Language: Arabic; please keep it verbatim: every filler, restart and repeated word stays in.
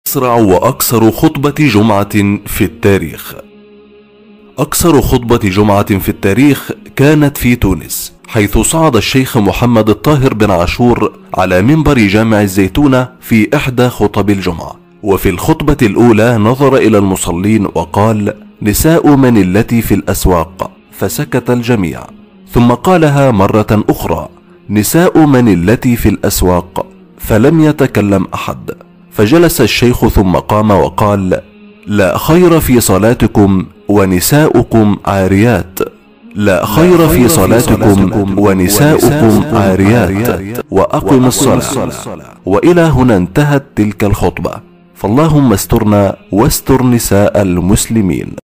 أسرع وأكثر خطبة جمعة في التاريخ. أكثر خطبة جمعة في التاريخ كانت في تونس، حيث صعد الشيخ محمد الطاهر بن عاشور على منبر جامع الزيتونة في إحدى خطب الجمعة. وفي الخطبة الأولى نظر إلى المصلين وقال: نساء من التي في الأسواق، فسكت الجميع. ثم قالها مرة أخرى: نساء من التي في الأسواق، فلم يتكلم أحد. فجلس الشيخ ثم قام وقال: لا خير في صلاتكم ونساؤكم عاريات، لا خير في صلاتكم ونساؤكم عاريات، وأقم الصلاة. وإلى هنا انتهت تلك الخطبة. فاللهم استرنا واستر نساء المسلمين.